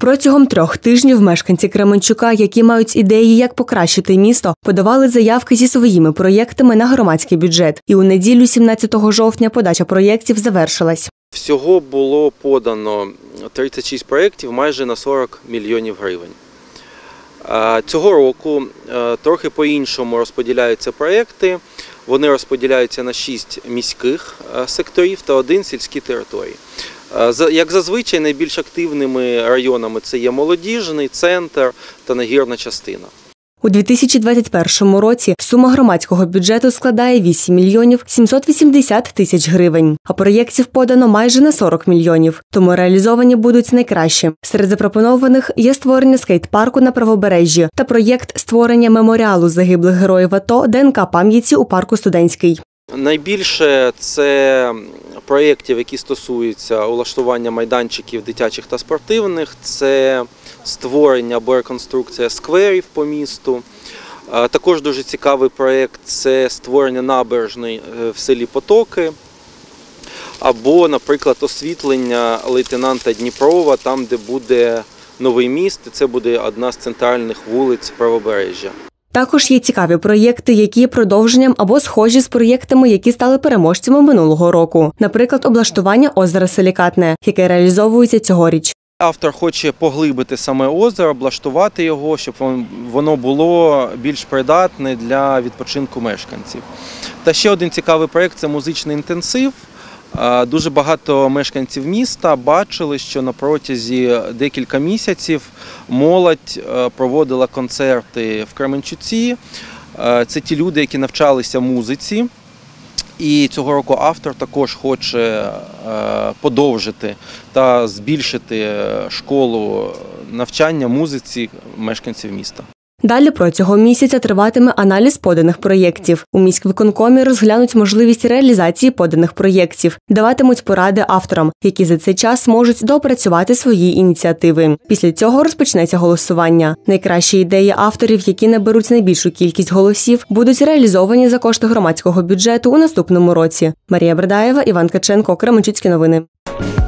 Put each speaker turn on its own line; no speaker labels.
Протягом 3 тижнів мешканці Кременчука, які мають ідеї, як покращити місто, подавали заявки зі своїми проєктами на громадський бюджет. І у неділю, 17 жовтня, подача проєктів завершилась.
Всього було подано 36 проєктів майже на 40 мільйонів гривень. Цього року трохи по-іншому розподіляються проєкти. Вони розподіляються на 6 міських секторів та 1 сільські території. Як зазвичай, найбільш активними районами це є Молодіжний, Центр та Нагірна частина.
У 2021 році сума громадського бюджету складає 8 мільйонів 780 тисяч гривень, а проєктів подано майже на 40 мільйонів, тому реалізовані будуть найкраще. Серед запропонованих є створення скейт-парку на Правобережжі та проєкт створення меморіалу загиблих героїв АТО ДНК пам'яті у парку Студентський.
Найбільше це проєктів, які стосуються улаштування майданчиків дитячих та спортивних, це створення або реконструкція скверів по місту. Також дуже цікавий проєкт – це створення набережної в селі Потоки, або, наприклад, освітлення лейтенанта Дніпрова, там, де буде новий міст, і це буде одна з центральних вулиць Правобережжя.
Також є цікаві проєкти, які є продовженням або схожі з проєктами, які стали переможцями минулого року. Наприклад, облаштування озера Силікатне, яке реалізовується цьогоріч.
Автор хоче поглибити саме озеро, облаштувати його, щоб воно було більш придатне для відпочинку мешканців. Та ще один цікавий проєкт – це музичний інтенсив. Дуже багато мешканців міста бачили, що на протязі декілька місяців молодь проводила концерти в Кременчуці. Це ті люди, які навчалися музиці. І цього року автор також хоче подовжити та збільшити школу навчання музиці мешканців міста.
Далі протягом місяця триватиме аналіз поданих проєктів. У міськвиконкомі розглянуть можливість реалізації поданих проєктів, даватимуть поради авторам, які за цей час можуть доопрацювати свої ініціативи. Після цього розпочнеться голосування. Найкращі ідеї авторів, які наберуть найбільшу кількість голосів, будуть реалізовані за кошти громадського бюджету у наступному році. Марія Бердаєва, Іван Каченко, Кременчуцькі новини.